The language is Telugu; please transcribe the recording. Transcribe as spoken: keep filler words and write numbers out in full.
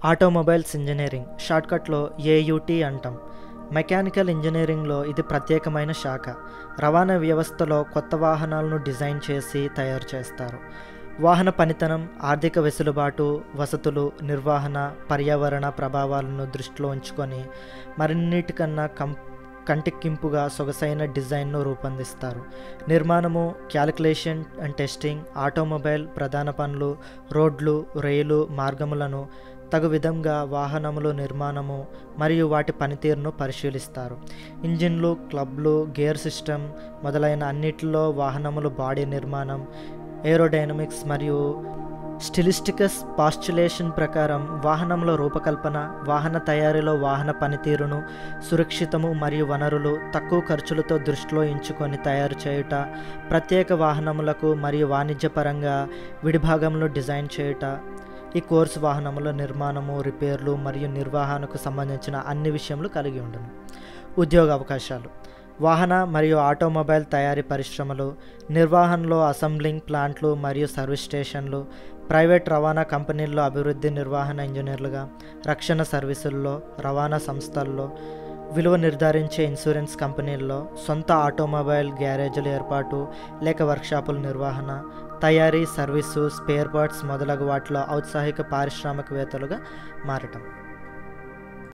ఆటోమొబైల్స్ ఇంజనీరింగ్ షార్ట్కట్లో ఏయుటి అంటాం. మెకానికల్ ఇంజనీరింగ్లో ఇది ప్రత్యేకమైన శాఖ. రవాణా వ్యవస్థలో కొత్త వాహనాలను డిజైన్ చేసి తయారు చేస్తారు. వాహన పనితనం, ఆర్థిక వెసులుబాటు, వసతులు, నిర్వహణ, పర్యావరణ ప్రభావాలను దృష్టిలో ఉంచుకొని మరిన్నిటికన్నా కం కంటికింపుగా సొగసైన డిజైన్ను రూపొందిస్తారు. నిర్మాణము, క్యాలిక్యులేషన్ అండ్ టెస్టింగ్, ఆటోమొబైల్ ప్రధాన పనులు, రోడ్లు, రైలు మార్గములను తగు విధంగా వాహనములు నిర్మాణము మరియు వాటి పనితీరును పరిశీలిస్తారు. ఇంజిన్లు, క్లబ్లు, గేర్ సిస్టమ్ మొదలైన అన్నిటిలో వాహనములు బాడీ నిర్మాణం, ఏరోడైనమిక్స్ మరియు స్టిలిస్టికస్ పాస్చులేషన్ ప్రకారం వాహనముల రూపకల్పన, వాహన తయారీలో వాహన పనితీరును, సురక్షితము మరియు వనరులు తక్కువ ఖర్చులతో దృష్టిలో ఉంచుకొని తయారు చేయుట, ప్రత్యేక వాహనములకు మరియు వాణిజ్యపరంగా విడిభాగములు డిజైన్ చేయుట. ఈ కోర్సు వాహనముల నిర్మాణము, రిపేర్లు మరియు నిర్వహణకు సంబంధించిన అన్ని విషయములు కలిగి ఉండును. ఉద్యోగ అవకాశాలు: వాహన మరియు ఆటోమొబైల్ తయారీ పరిశ్రమలు, నిర్వహణలో అసెంబ్లింగ్ ప్లాంట్లు మరియు సర్వీస్ స్టేషన్లు, ప్రైవేట్ రవాణా కంపెనీల్లో అభివృద్ధి నిర్వహణ ఇంజనీర్లుగా, రక్షణ సర్వీసుల్లో, రవాణా సంస్థల్లో, విలువ నిర్ధారించే ఇన్సూరెన్స్ కంపెనీల్లో, సొంత ఆటోమొబైల్ గ్యారేజీల ఏర్పాటు లేక వర్క్షాపుల నిర్వహణ, తయారీ, సర్వీసు, స్పేర్ పార్ట్స్ మొదలగు వాటిలో ఔత్సాహిక పారిశ్రామికవేత్తలుగా మారటం.